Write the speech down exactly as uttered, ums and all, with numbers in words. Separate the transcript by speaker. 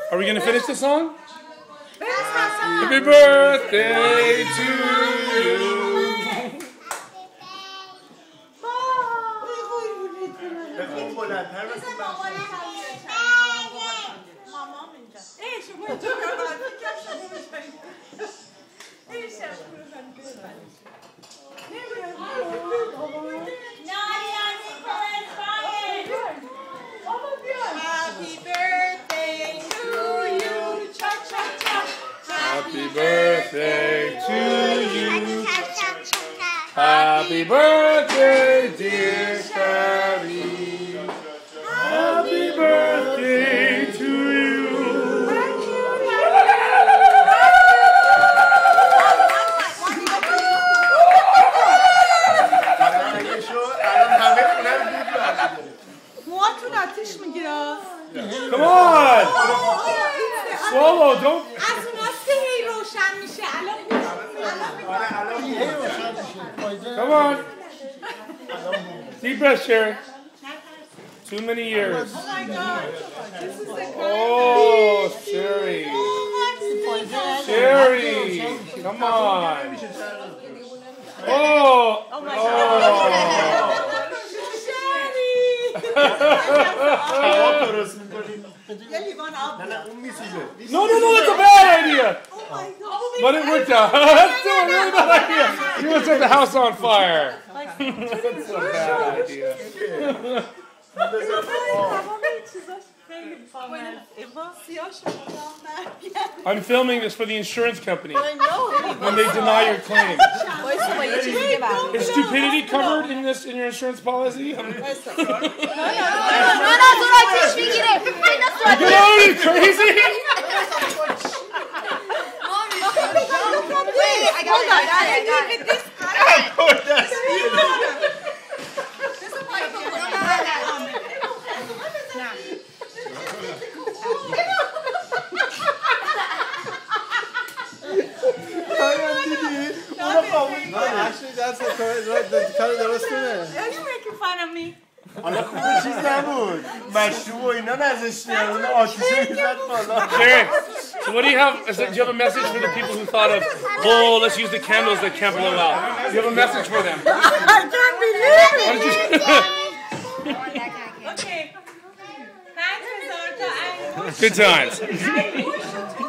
Speaker 1: Are we going to finish the song? Happy birthday to you. Happy birthday to you. Happy birthday, dear Shari. Happy birthday to you. Come on! Swallow, don't. Come on. Deep breath, Shari. Too many years.
Speaker 2: Oh my God. This is the
Speaker 1: Oh, Shari. Shari. Come on. Oh.
Speaker 2: Oh my God.
Speaker 1: No, no, no, that's a bad idea.
Speaker 2: Oh my God.
Speaker 1: But it worked out. That's still a really bad idea. You want to set the house on fire. That's a bad idea. I'm filming this for the insurance company. When they deny your claim. Is stupidity covered in this in your insurance policy? You get out of crazy?
Speaker 3: Actually, that's the correct. The color that was there.
Speaker 2: Are you making fun of me?
Speaker 4: حالا خوبه چیز نبود مشروب و اینا نزش اون آتیشه میزد بالا.
Speaker 1: Shari, so what do you have? Is that, do you have a message for the people who thought of, oh, let's use the candles that can't blow out? Do you have a message for them?
Speaker 2: I can't believe it. Okay. Thanks, Roberta.
Speaker 1: Good times.